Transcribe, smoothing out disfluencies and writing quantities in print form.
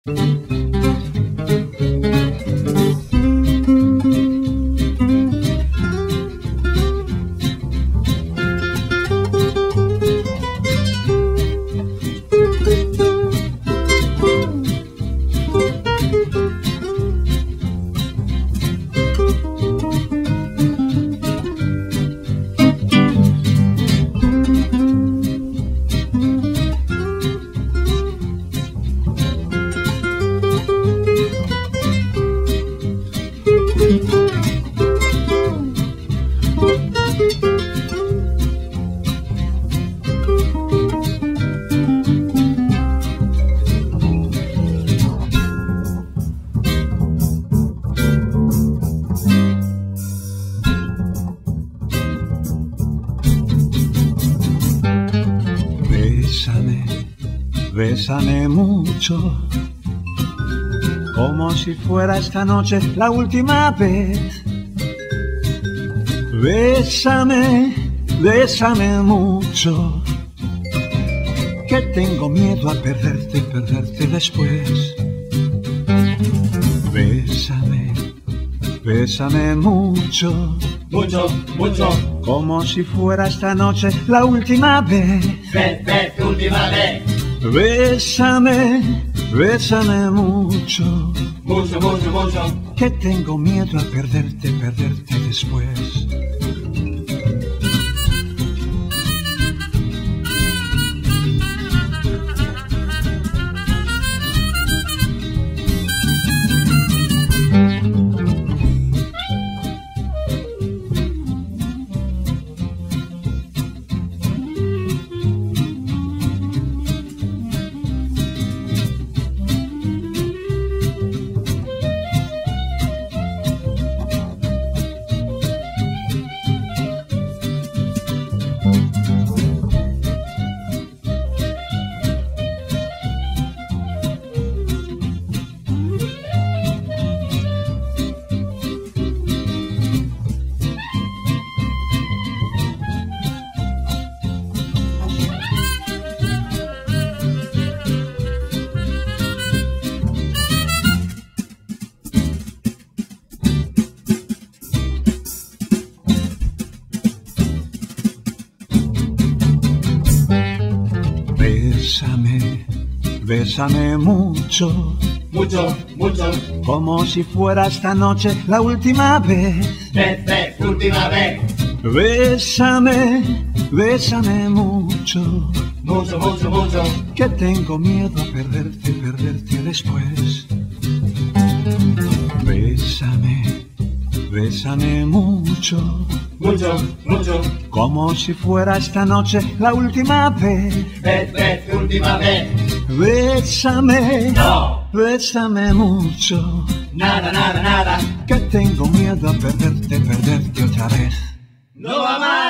Bésame mucho, como si fuera esta noche la última vez. Bésame, bésame mucho, que tengo miedo a perderte, perderte después. Bésame, bésame mucho, mucho, mucho, como si fuera esta noche la última vez. Última vez. Bésame, bésame mucho, mucho, mucho, mucho, que tengo miedo a perderte, perderte después. Bésame, bésame mucho, mucho, mucho, como si fuera esta noche la última vez. Última vez. Bésame, bésame mucho, mucho, mucho, mucho, que tengo miedo a perderte, perderte después. Bésame, bésame mucho, mucho, mucho, como si fuera esta noche la última vez. Última vez. Bésame, No. Bésame mucho, Nada, nada, nada. que tengo miedo a perderte, perderte otra vez. No va más.